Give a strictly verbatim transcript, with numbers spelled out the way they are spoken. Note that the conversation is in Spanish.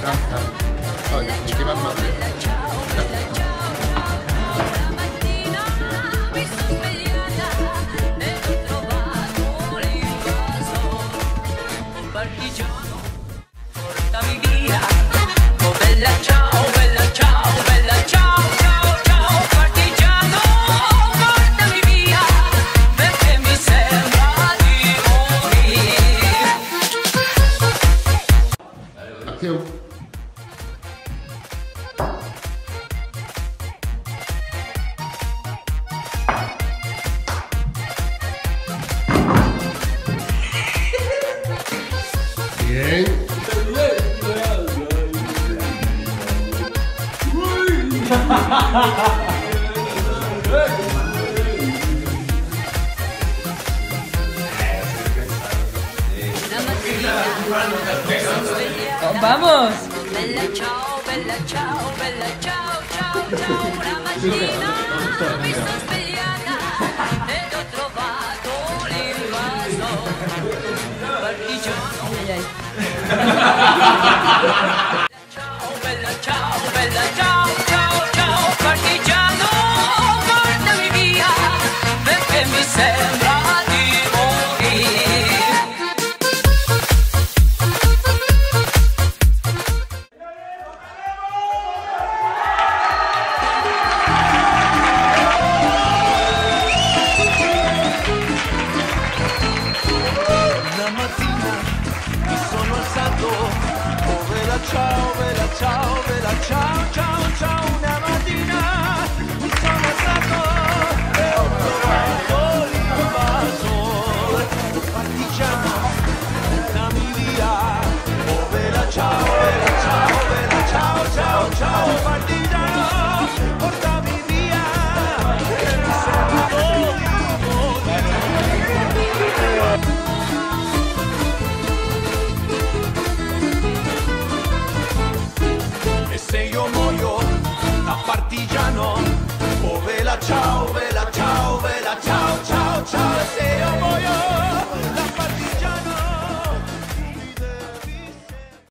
ah. Oggi, mi chiamano bien. ¡Vamos! Bella ciao, bella ciao, bella ciao, ciao, ciao. Una mattina mi sono svegliata ed ho trovato l'invaso. Partigiano. Ciao, bella ciao, bella ciao, ciao, ciao. Partigiano, portami via perché mi sembra di morire. Ciao, bella ciao, bella ciao, ciao, ciao, una mattina mi sono alzato e ho trovato l'invaso. Partigiano, portami via. Oh, bella ciao, bella ciao, bella ciao, ciao, ciao, partigiano, portami via, che mi sento di morire. E se io muoio